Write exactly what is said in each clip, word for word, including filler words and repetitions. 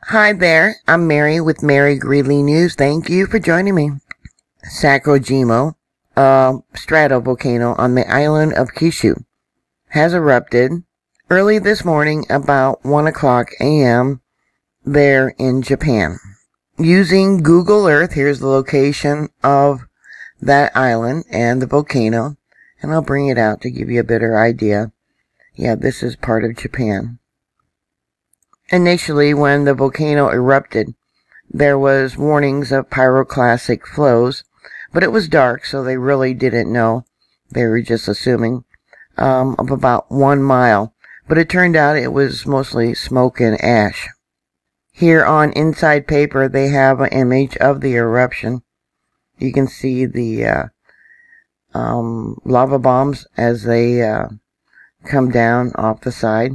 Hi there, I'm Mary with Mary Greeley News. Thank you for joining me. Sakurajima uh, stratovolcano on the island of Kyushu has erupted early this morning about one o'clock a m there in Japan. Using Google Earth, here's the location of that island and the volcano, and I'll bring it out to give you a better idea. Yeah, this is part of Japan. Initially, when the volcano erupted, there was warnings of pyroclastic flows, but it was dark, so they really didn't know. They were just assuming um, of about one mile, but it turned out it was mostly smoke and ash. Here on Inside Paper, they have an image of the eruption. You can see the uh, um, lava bombs as they uh, come down off the side.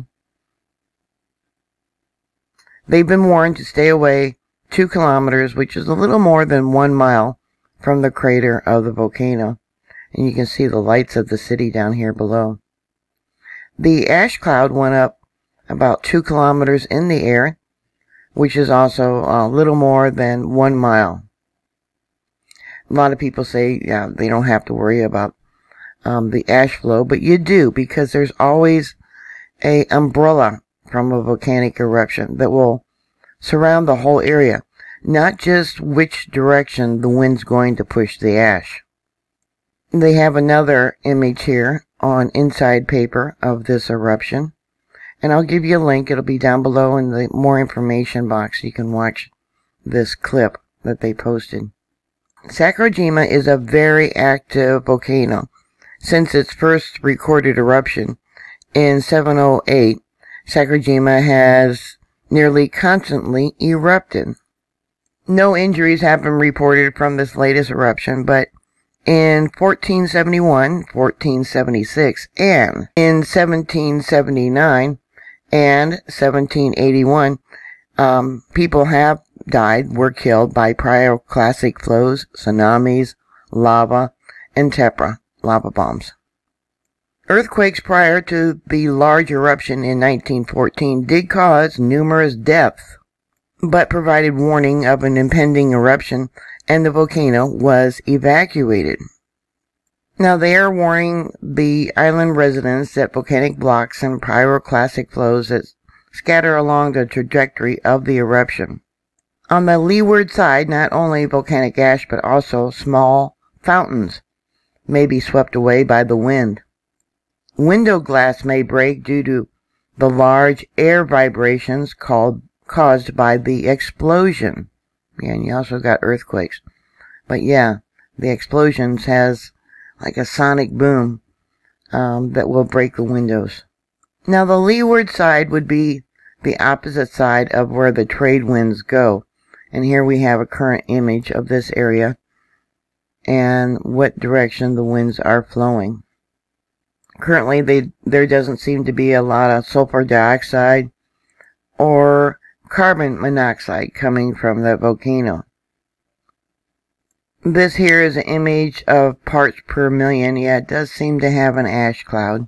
They've been warned to stay away two kilometers, which is a little more than one mile from the crater of the volcano. And you can see the lights of the city down here below. The ash cloud went up about two kilometers in the air, which is also a little more than one mile. A lot of people say, yeah, they don't have to worry about um, the ash flow, but you do, because there's always a umbrella from a volcanic eruption that will surround the whole area, not just which direction the wind's going to push the ash. They have another image here on Inside Paper of this eruption, and I'll give you a link. It'll be down below in the more information box. You can watch this clip that they posted. Sakurajima is a very active volcano. Since its first recorded eruption in seven oh eight, Sakurajima has nearly constantly erupted. No injuries have been reported from this latest eruption, but in fourteen seventy-one, fourteen seventy-six, and in seventeen seventy-nine and seventeen eighty-one, um, people have died, were killed by pyroclastic flows, tsunamis, lava, and tephra, lava bombs. Earthquakes prior to the large eruption in nineteen fourteen did cause numerous deaths, but provided warning of an impending eruption, and the volcano was evacuated. Now they are warning the island residents that volcanic blocks and pyroclastic flows that scatter along the trajectory of the eruption. On the leeward side, not only volcanic ash, but also small fountains may be swept away by the wind. Window glass may break due to the large air vibrations called, caused by the explosion. Yeah, and you also got earthquakes. But yeah, the explosions has like a sonic boom um, that will break the windows. Now the leeward side would be the opposite side of where the trade winds go. And here we have a current image of this area and what direction the winds are flowing. Currently, they, there doesn't seem to be a lot of sulfur dioxide or carbon monoxide coming from the volcano. This here is an image of parts per million. Yeah, it does seem to have an ash cloud.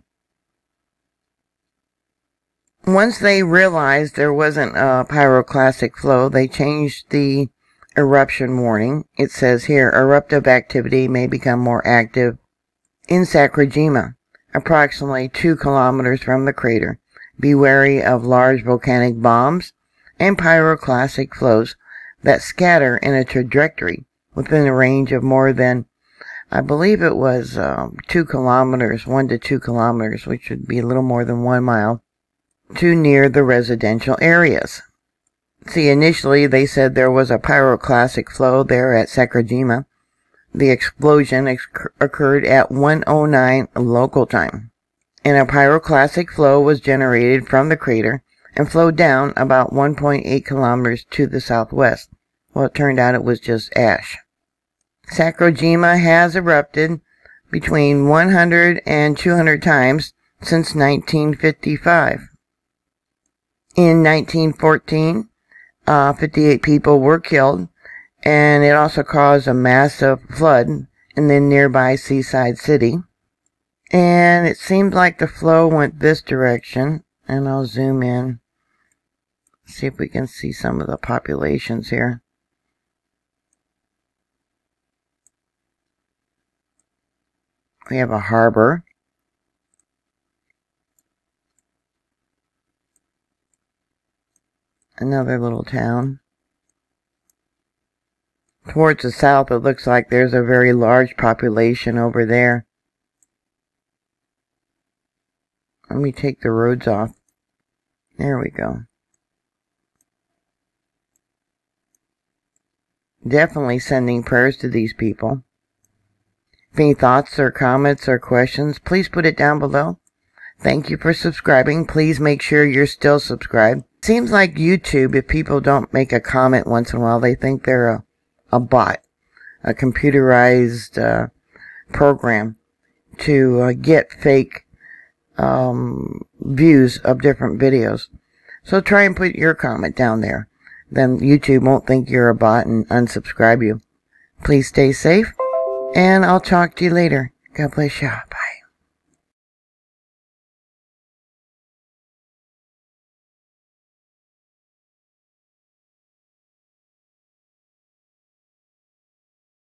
Once they realized there wasn't a pyroclastic flow, they changed the eruption warning. It says here, eruptive activity may become more active in Sakurajima, approximately two kilometers from the crater. Be wary of large volcanic bombs and pyroclastic flows that scatter in a trajectory within a range of more than, I believe it was um, two kilometers, one to two kilometers, which would be a little more than one mile, to near the residential areas. See, initially they said there was a pyroclastic flow there at Sakurajima. The explosion ex occurred at one oh nine local time, and a pyroclastic flow was generated from the crater and flowed down about one point eight kilometers to the southwest. Well, it turned out it was just ash. Sakurajima has erupted between one hundred and two hundred times since nineteen fifty-five. In nineteen fourteen, uh, fifty-eight people were killed, and it also caused a massive flood in the nearby seaside city. And it seemed like the flow went this direction, and I'll zoom in See if we can see some of the populations here. We have a harbor. Another little town. Towards the south, it looks like there's a very large population over there. Let me take the roads off. There we go. Definitely sending prayers to these people. If any thoughts or comments or questions, please put it down below. Thank you for subscribing. Please make sure you're still subscribed. Seems like YouTube, if people don't make a comment once in a while, they think they're a, a bot, a computerized uh, program to uh, get fake um, views of different videos. So try and put your comment down there. Then YouTube won't think you're a bot and unsubscribe you. Please stay safe, and I'll talk to you later. God bless you. Bye.